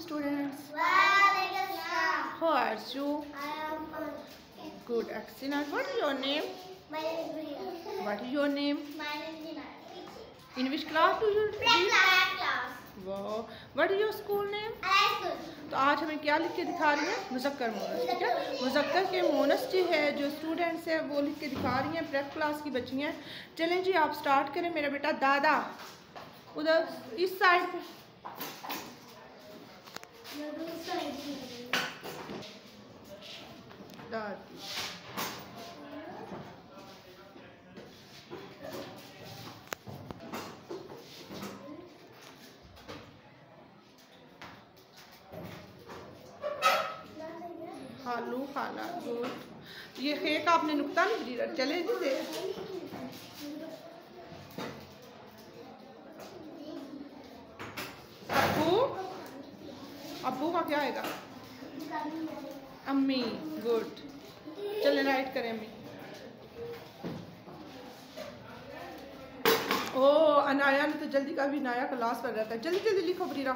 students. How are you? Good, excellent. What is your name? My name is Priya. What is your name? My name is Dina. In which class do you read? Class. Wow. What is your school name? School. तो आज हमें क्या लिख के दिखा रही है? मुज़क्कर मोनस, ठीक है? मुज़क्कर के मोनस जो है, जो स्टूडेंट्स है वो लिख के दिखा रही हैं। प्रेप क्लास की बच्ची हैं। चलें जी, आप स्टार्ट करें। मेरा बेटा दादा उधर इस साइड पे, दादी खालू खाला। गुड। ये खे का आपने नुक्ता नहीं दिया। चले जी दे। अब्बू, अब्बू का क्या आएगा? अम्मी। गुड। चले राइट करें अम्मी। ओ अनाया ने तो जल्दी का भी नाया क्लास पर रहता है। जल्दी जल्दी लिखो बरीरा।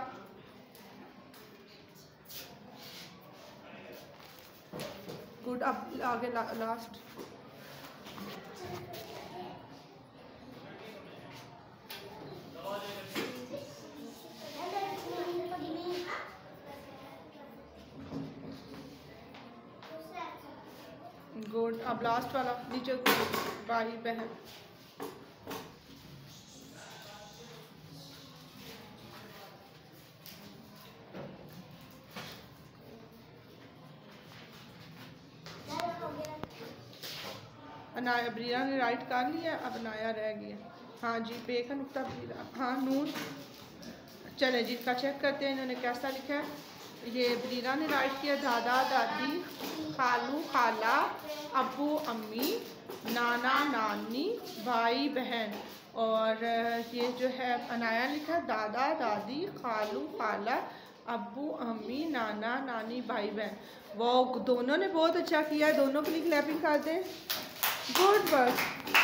गुड। अब आगे लास्ट। गुड। अब लास्ट वाला नीचे भाई बहन। अनाया ब्रीरा ने राइट कर लिया। अब अनाया रह गया। हाँ जी, पे का नुक्ता ब्रीरा। हाँ नून। चले जी, इसका चेक करते हैं इन्होंने कैसा लिखा है। ये ब्रीरा ने राइट किया। दादा दादी, खालू खाला, अब्बू अम्मी, नाना नानी, भाई बहन। और ये जो है अनाया लिखा दादा दादी, खालू खाला, अब्बू अम्मी, नाना नानी, भाई बहन। वो दोनों ने बहुत अच्छा किया है। दोनों के लिए क्लैपिंग कर दें। Good work.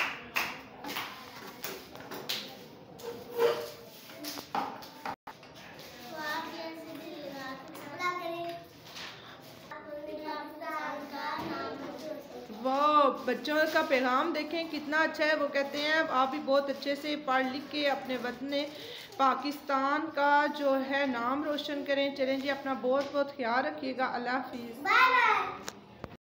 वाह, बच्चों का पैगाम देखें कितना अच्छा है। वो कहते हैं आप भी बहुत अच्छे से पढ़ लिख के अपने वतन पाकिस्तान का जो है नाम रोशन करें। चलें जी, अपना बहुत बहुत ख्याल रखिएगा। अल्लाह हाफिज़।